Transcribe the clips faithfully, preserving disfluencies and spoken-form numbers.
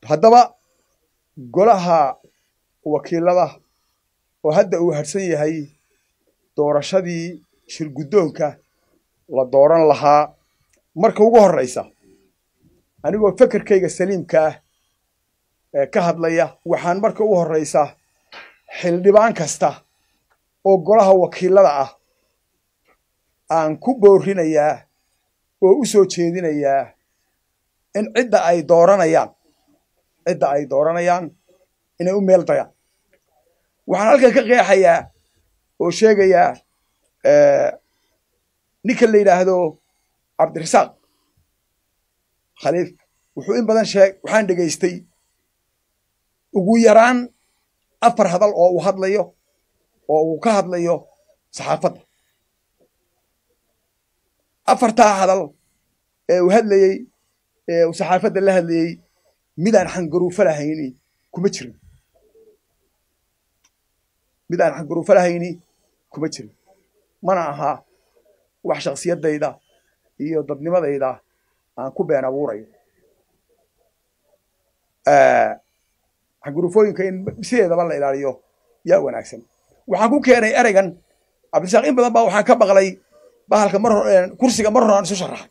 haddaba golaha wakiilada oo hadda uu harsan yahay doorashadii shirguddoonka la dooran lahaa marka ugu horreysa anigoo fekerkayga saliimka ah ee ka hadlaya waxaan marka ugu horreysa xildhibaan kasta oo golaha wakiilada ah aan ku boorinayaa oo u soo jeedinayaa in cidda ay dooranayaan cidda ay dooranayaan inay u meel dayaan waxaan halkan ka qeexayaa oo sheegayaa ninka la yidhaahdo cabdirasaaq khaliif wuxuu in badan sheeg waxaan dhegaystay ugu yaraan afar hadal oo uu hadlayo oo uu ka hadlayo saxaafadda afartaa hadal ee uu hadlayey ee uu saxaafadda la hadlayey midaan xangaruufo lahayni kuma jirin midaan xangaruufo lahayni kuma jirin mana aha wax shakhsiyaddayda iyo dadnimadayda aan ku been abuurayo xangaruufooyinka in sideedaba la ilaaliyo yaa wanaagsan waxaan ku keenay ereygan cabdirasaaq in badan baa waxaan ka maqlay bahalka mar kursiga mar hore aan isu sharaxay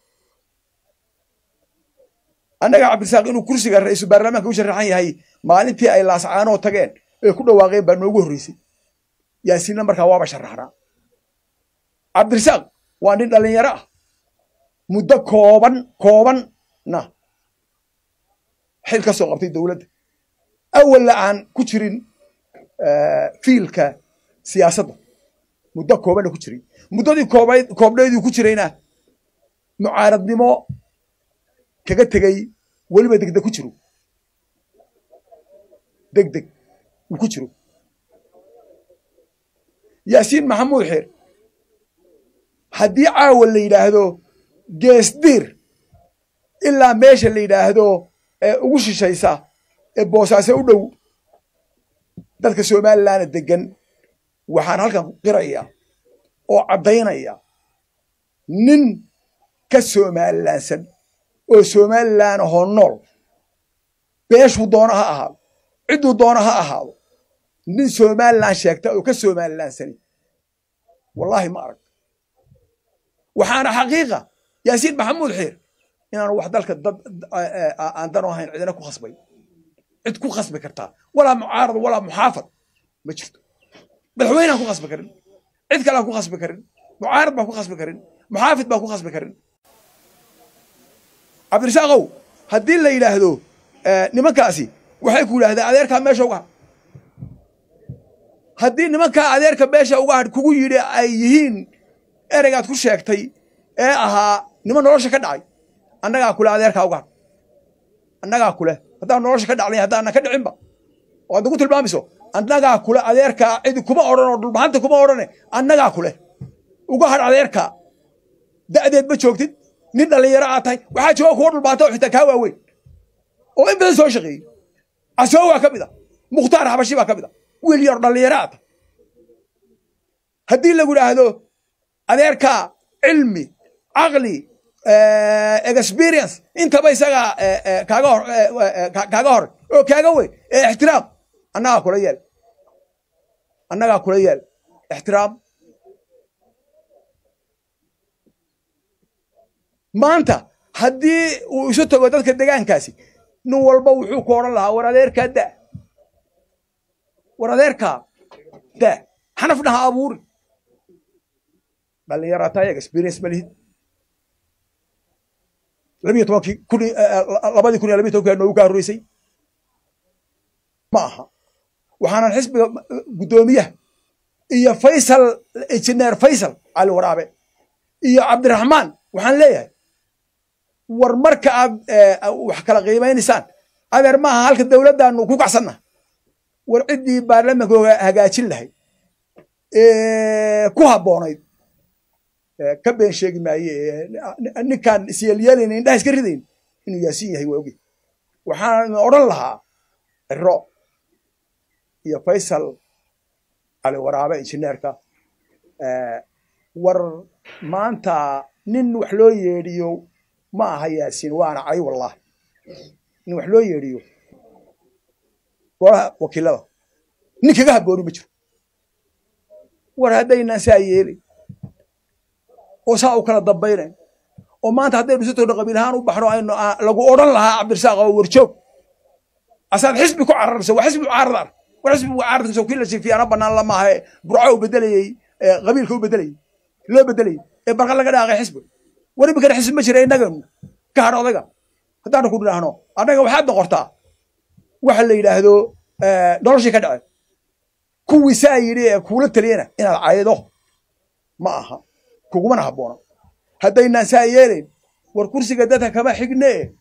annaga cabdirasaaq inuu kursiga ra-iisul baarlamaanka u sharaxan yahay maalintii ay laascaanoo tageen ee ku dhawaaqeen baa noogu horreysay yaasiinna markaa waaba sharaxnaa cabdirasaaq waa nin dhallinyaro ah muddo kooban koobanna xil ka soo qabtay dowladda awalla aan ku jirin fiilka siyaasadda muddo koobanna ku jiray muddadii koobayd koobnayduu ku jirayna mucaaradnimo kaga tegey weliba degdeg ku jiro degdeg uu ku jiro yaasiin maxamuud xeer haddii caawa la yidhaahdo geesdiir ilaa meesha la yidhaahdo ee ugu shishaysa ee boosaaso u dhow dadka somalilandna degan waxaan halkan qiraya oo caddaynaya nin ka somalilandsan oo somaliland ahoo nool beeshuu doona ha ahaado cidduu doona ha ahaado nin somaliland sheegta oo ka somalilandsani wallaahi ma arag waxaana xaqiiqa yaasiin maxamuud xeer inaanu wax dalka dad aan dan u ahayn cidina ku khasbay cid ku khasbi kartaa walaa mucaarad walaa muxaafad ma jirto madaxweyne aan ku khasbi karin cid kale aan ku khasbi karin mucaarad baan ku khasbi karin muxaafid baan ku khasbi karin cabdirasaaqow haddii la yidhaahdo nimankaasi waxay ku yidhahdeen adeerkaa meesha uga hadh haddii nimankaa adeerka meesha uga hadh kugu yidhi ay yihiin ereygaad ku sheegtay ee ahaa niman nolosha ka dhacay annagaa kule adeerkaa uga hadh annagaa kule haddaan nolosha ka dhacnay haddaanan ka dhicinba oo aad nagu tilmaamayso annagaa kule adeerkaa cidi kuma odhan oo dhulbahanta kuma odhane annagaa kule uga hadh adeerkaa da'deed ma joogtid nin dhallinyaro aad tahay waxaa jooga kuwa dhulbaanta oo xitaa kaa waaweyn oo in badan soo shaqeeyey casoogaa ka mid a mukhtaar xabashi baa ka mid a wiil yar dhallinyaro aad tahay haddii lagu idhaahdo adeerkaa cilmi caqli experience intaba isagaa kaaga hor kaaga hor oo kaaga weyn ee ixtiraam annagaa kula yeel annagaa kula yeel ixtiraam maanta haddii uu isu tago dadka degaankaasi nin walba wuxuu ku odhan lahaa war adeerkaa da war adeerkaa da xanafna ha abuuri dhallinyara tahay experience ma lihid labiyo tobankii kun labadii kun iyo labiyo tobankii noogu kaa horreysay ma aha waxaanan xisbiga guddoomiyaha iyo faysal injineer faysal cali waraabe iyo cabdiraxmaan waxaan leeyahay war marka aad wax kala qiimaynaysaan adeer maaha halka dowladdaanu ku kacsanna war ciddii baarlamaanka hagaajin lahayd ku habboonayd ka been sheegi maaye ninkaan isyeelyeelayna indhaha iska ridayn inuu yaasiin yahay waa oge waxaan odhan lahaa ciro iyo faysal cali waraabe injineerka war maanta nin wax loo yeedhiyo ma aha yaasiin waana cay wallahi nin wax loo yeedhiyo ولا وكيلها نيكي جاب بوري بجر ورهدينا سايري وساو كلا ضبينا وما أنت هدي بسيطه قبيلهان وبحروا إنه لقوا أوران لها عبد الرزاق ورشوب أصلا حزبك عرض سوى حزب عرض وحزب عرض سوى كل شيء في ربنا الله ما هي برعوا بدلي قبيلك بدلي لا بدلي برق لك داعي حزب ولا بكره حزب مشري نجم كهرباء ذا هذا نقول له هنا أنا واحد نقطة واحد اللي يلاهدو درجة كذا كوي سايري كولة تلينا إن العياده معها كوكو ما نحبونا هذا الناس سايرين والكرسي قدتها كما حقناه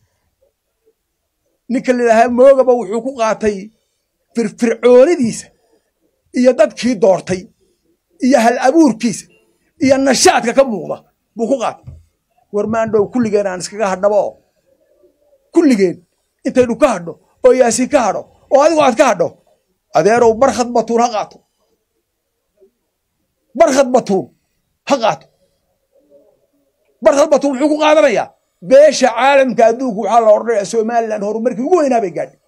نكل لها موجب وحقوقاتي في فرعون ديس يدد كي دورتي يا هالأبور كيس يا النشاط كم موضة بحقوقات ورمان دو كل جين عن سكها هالنبأ كل جين أنت لو كهرو أو ياسي كهرو أو هذا واحد كهرو هذا رو برخد بطون هقاته برخد بطون هقاته برخد بطون حقوق هذا ريا بيش عالم كادوك وحال أورد سومال لأن هو مركب وين أبي قاعد